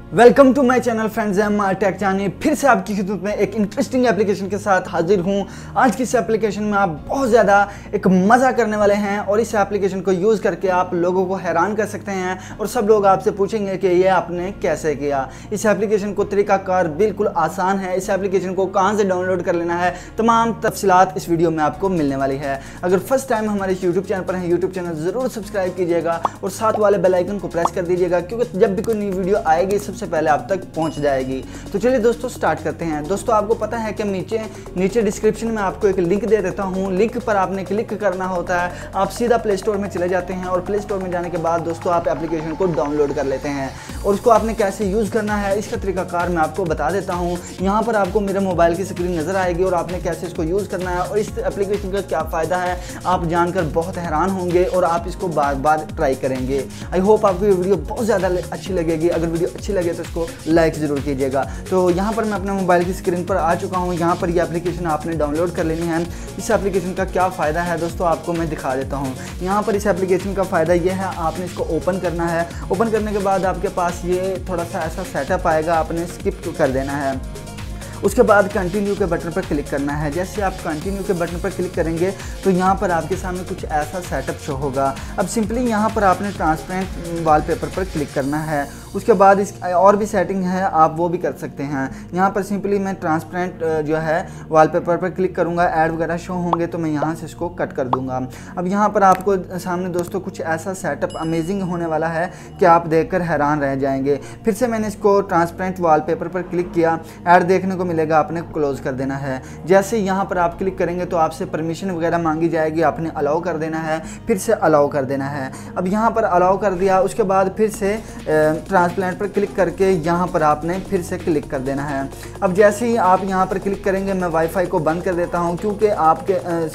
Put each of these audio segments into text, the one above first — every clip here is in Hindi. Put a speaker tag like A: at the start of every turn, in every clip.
A: Welcome to my channel friends, मैं टेक जानी फिर से आपकी खिदमत में एक इंटरेस्टिंग एप्लीकेशन के साथ हाजिर हूं। आज की इस एप्लीकेशन में आप बहुत ज़्यादा एक मज़ा करने वाले हैं और इस एप्लीकेशन को यूज़ करके आप लोगों को हैरान कर सकते हैं और सब लोग आपसे पूछेंगे कि ये आपने कैसे किया। इस एप्लीकेशन को तरीकाकार बिल्कुल आसान है। इस एप्लीकेशन को कहाँ से डाउनलोड कर लेना है, तमाम तफसीलात इस वीडियो में आपको मिलने वाली है। अगर फर्स्ट टाइम हमारे इस यूट्यूब चैनल पर हैं, यूट्यूब चैनल ज़रूर सब्सक्राइब कीजिएगा और साथ वाले बेल आइकन को प्रेस कर दीजिएगा, क्योंकि जब भी कोई नई वीडियो आएगी सबसे पहले आप तक पहुंच जाएगी। तो चलिए दोस्तों स्टार्ट करते हैं। दोस्तों आपको पता है कि नीचे डिस्क्रिप्शन में आपको एक लिंक दे देता हूं। लिंक पर आपने क्लिक करना होता है, आप सीधा प्ले स्टोर में चले जाते हैं और प्ले स्टोर में जाने के बाद दोस्तों आप एप्लीकेशन को डाउनलोड कर लेते हैं और उसको आपने कैसे यूज़ करना है इसका तरीकाकार मैं आपको बता देता हूँ। यहाँ पर आपको मेरे मोबाइल की स्क्रीन नज़र आएगी और आपने कैसे इसको यूज़ करना है और इस एप्लीकेशन का क्या फ़ायदा है आप जानकर बहुत हैरान होंगे और आप इसको बार बार ट्राई करेंगे। आई होप आपको ये वीडियो बहुत ज़्यादा अच्छी लगेगी। अगर वीडियो अच्छी लगे तो इसको लाइक ज़रूर कीजिएगा। तो यहाँ पर मैं अपने मोबाइल की स्क्रीन पर आ चुका हूँ। यहाँ पर ये एप्लीकेशन आपने डाउनलोड कर लेनी है। इस एप्लीकेशन का क्या फ़ायदा है दोस्तों आपको मैं दिखा देता हूँ। यहाँ पर इस एप्लीकेशन का फ़ायदा ये है, आपने इसको ओपन करना है। ओपन करने के बाद आपके पास ये थोड़ा सा ऐसा सेटअप आएगा, आपने स्किप कर देना है। उसके बाद कंटिन्यू के बटन पर क्लिक करना है। जैसे आप कंटिन्यू के बटन पर क्लिक करेंगे तो यहाँ पर आपके सामने कुछ ऐसा सेटअप शो होगा। अब सिंपली यहाँ पर आपने ट्रांसपेरेंट वॉलपेपर पर क्लिक करना है। उसके बाद इस और भी सेटिंग है, आप वो भी कर सकते हैं। यहाँ पर सिंपली मैं ट्रांसपेरेंट जो है वॉलपेपर पर क्लिक करूँगा, ऐड वगैरह शो होंगे तो मैं यहाँ से इसको कट कर दूँगा। अब यहाँ पर आपको सामने दोस्तों कुछ ऐसा सेटअप अमेजिंग होने वाला है कि आप देखकर हैरान रह जाएंगे। फिर से मैंने इसको ट्रांसपेरेंट वॉलपेपर पर क्लिक किया, ऐड देखने को मिलेगा, आपने क्लोज कर देना है। जैसे यहाँ पर आप क्लिक करेंगे तो आपसे परमिशन वगैरह मांगी जाएगी, आपने अलाउ कर देना है, फिर से अलाउ कर देना है। अब यहाँ पर अलाउ कर दिया, उसके बाद फिर से ट्रांसप्लेंट पर क्लिक करके यहाँ पर आपने फिर से क्लिक कर देना है। अब जैसे ही आप यहाँ पर क्लिक करेंगे मैं वाईफाई को बंद कर देता हूँ क्योंकि आपके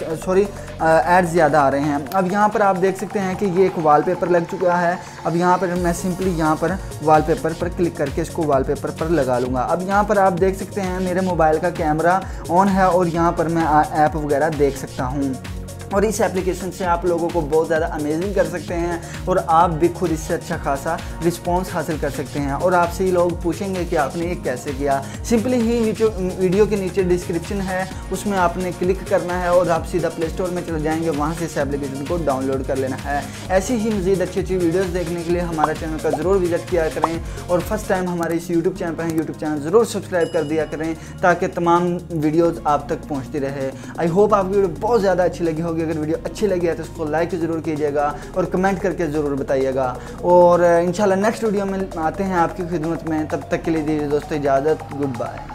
A: एड्स ज़्यादा आ रहे हैं। अब यहाँ पर आप देख सकते हैं कि ये एक वॉलपेपर लग चुका है। अब यहाँ पर मैं सिंपली यहाँ पर वॉलपेपर पर क्लिक करके इसको वॉलपेपर पर लगा लूँगा। अब यहाँ पर आप देख सकते हैं मेरे मोबाइल का कैमरा ऑन है और यहाँ पर मैं ऐप वगैरह देख सकता हूँ और इस एप्लीकेशन से आप लोगों को बहुत ज़्यादा अमेजिंग कर सकते हैं और आप भी खुद इससे अच्छा खासा रिस्पांस हासिल कर सकते हैं और आपसे ही लोग पूछेंगे कि आपने ये कैसे किया। सिंपली ही वीडियो के नीचे डिस्क्रिप्शन है, उसमें आपने क्लिक करना है और आप सीधा प्ले स्टोर में चले जाएंगे, वहाँ से इस एप्लीकेशन को डाउनलोड कर लेना है। ऐसी ही मज़ीद अच्छी अच्छी वीडियोज़ देखने के लिए हमारा चैनल का ज़रूर विजिट किया करें और फर्स्ट टाइम हमारे इस यूट्यूब चैनल पर यूट्यूब चैनल ज़रूर सब्सक्राइब कर दिया करें ताकि तमाम वीडियोज़ आप तक पहुँचती रहे। आई होप आपकी वीडियो बहुत ज़्यादा अच्छी लगी होगी। अगर वीडियो अच्छी लगी है तो उसको लाइक ज़रूर कीजिएगा और कमेंट करके ज़रूर बताइएगा और इंशाल्लाह नेक्स्ट वीडियो में आते हैं आपकी खिदमत में। तब तक के लिए दीजिए दोस्तों इजाज़त, गुड बाय।